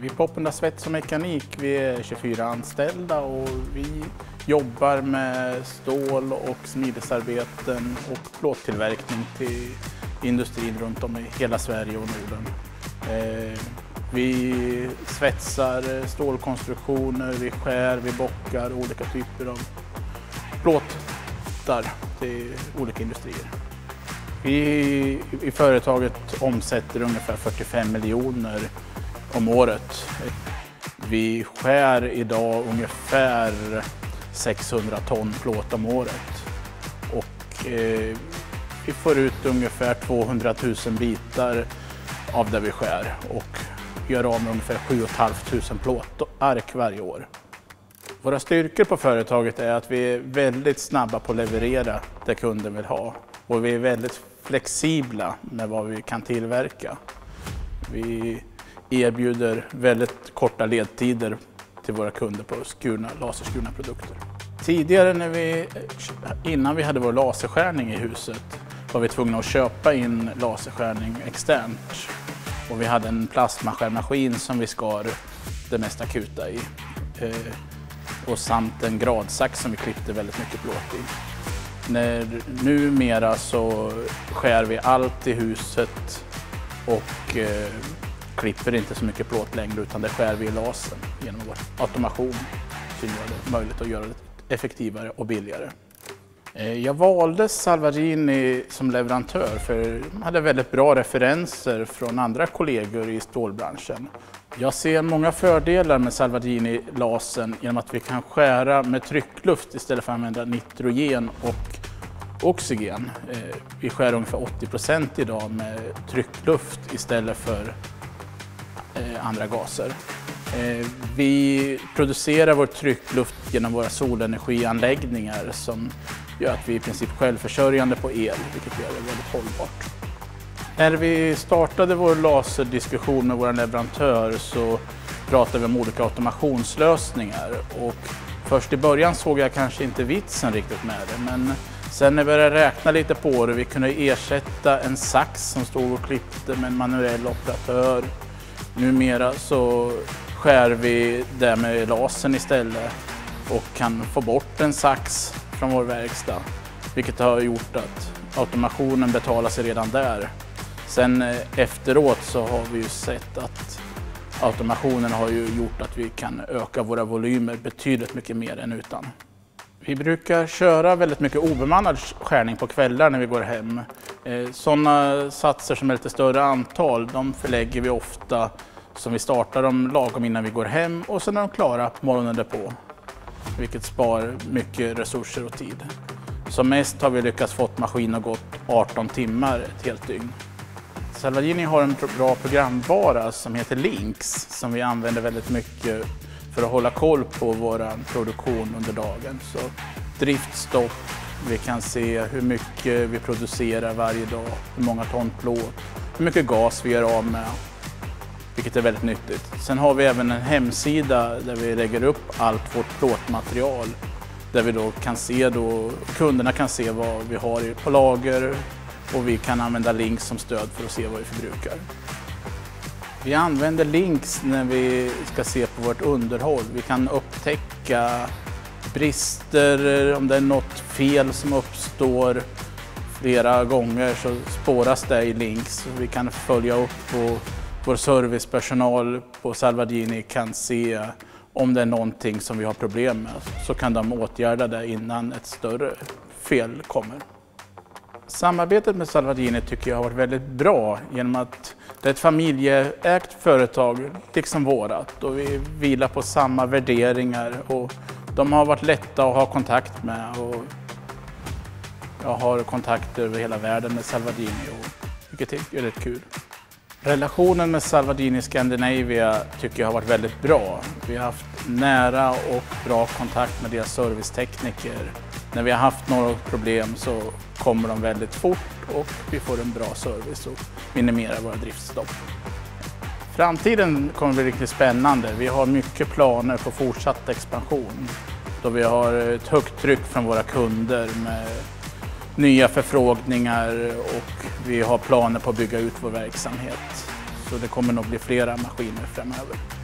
Vi på Oppunda Svets Mekanik, vi är 24 anställda och vi jobbar med stål- och smidesarbeten och plåttillverkning till industrin runt om i hela Sverige och Norden. Vi svetsar stålkonstruktioner, vi skär, vi bockar olika typer av plåtar till olika industrier. Vi i företaget omsätter ungefär 45 miljoner om året. Vi skär idag ungefär 600 ton plåt om året och vi får ut ungefär 200 000 bitar av det vi skär och gör av med ungefär 7 500 plåtark varje år. Våra styrkor på företaget är att vi är väldigt snabba på att leverera det kunden vill ha och vi är väldigt flexibla med vad vi kan tillverka. Vi erbjuder väldigt korta ledtider till våra kunder på laserskurna produkter. Tidigare innan vi hade vår laserskärning i huset var vi tvungna att köpa in laserskärning externt. Och vi hade en plasmaskärmaskin som vi skar det mest akuta i. Och samt en gradsax som vi klippte väldigt mycket plåt i. Numera så skär vi allt i huset och klipper inte så mycket plåt längre utan det skär vi i lasern genom vår automation som gör det möjligt att göra det effektivare och billigare. Jag valde Salvagnini som leverantör för de hade väldigt bra referenser från andra kollegor i stålbranschen. Jag ser många fördelar med Salvagnini-lasern genom att vi kan skära med tryckluft istället för att använda nitrogen och oxygen. Vi skär ungefär 80% idag med tryckluft istället för andra gaser. Vi producerar vår tryckluft genom våra solenergianläggningar som gör att vi är i princip självförsörjande på el, vilket gör det väldigt hållbart. När vi startade vår laserdiskussion med vår leverantör så pratade vi om olika automationslösningar och först i början såg jag kanske inte vitsen riktigt med det, men sen när vi började räkna lite på det, vi kunde ersätta en sax som stod och klippte med en manuell operatör. Numera så skär vi det med lasern istället och kan få bort en sax från vår verkstad, vilket har gjort att automationen betalar sig redan där. Sen efteråt så har vi ju sett att automationen har ju gjort att vi kan öka våra volymer betydligt mycket mer än utan. Vi brukar köra väldigt mycket obemannad skärning på kvällar när vi går hem. Sådana satser som är lite större antal, de förlägger vi ofta som vi startar dem lagom innan vi går hem och sen är de klara på morgonen därpå. Vilket sparar mycket resurser och tid. Som mest har vi lyckats få maskinen att gå 18 timmar ett helt dygn. Salvagnini har en bra programvara som heter Links som vi använder väldigt mycket för att hålla koll på vår produktion under dagen. Så driftstopp, vi kan se hur mycket vi producerar varje dag, hur många ton plåt, hur mycket gas vi gör av med, vilket är väldigt nyttigt. Sen har vi även en hemsida där vi lägger upp allt vårt plåtmaterial där vi då kan se, kunderna kan se vad vi har på lager och vi kan använda links som stöd för att se vad vi förbrukar. Vi använder links när vi ska se på vårt underhåll. Vi kan upptäcka brister, om det är något fel som uppstår flera gånger så spåras det i links. Vi kan följa upp och vår servicepersonal på Salvagnini kan se om det är någonting som vi har problem med. Så kan de åtgärda det innan ett större fel kommer. Samarbetet med Salvagnini tycker jag har varit väldigt bra genom att det är ett familjeägt företag liksom vårat och vi vilar på samma värderingar och de har varit lätta att ha kontakt med och jag har kontakter över hela världen med Salvagnini vilket är rätt kul. Relationen med Salvagnini Scandinavia tycker jag har varit väldigt bra. Vi har haft nära och bra kontakt med deras servicetekniker. När vi har haft några problem så kommer de väldigt fort och vi får en bra service och minimerar våra driftstopp. Framtiden kommer bli riktigt spännande. Vi har mycket planer på fortsatt expansion. Då vi har ett högt tryck från våra kunder med nya förfrågningar och vi har planer på att bygga ut vår verksamhet. Så det kommer nog bli flera maskiner framöver.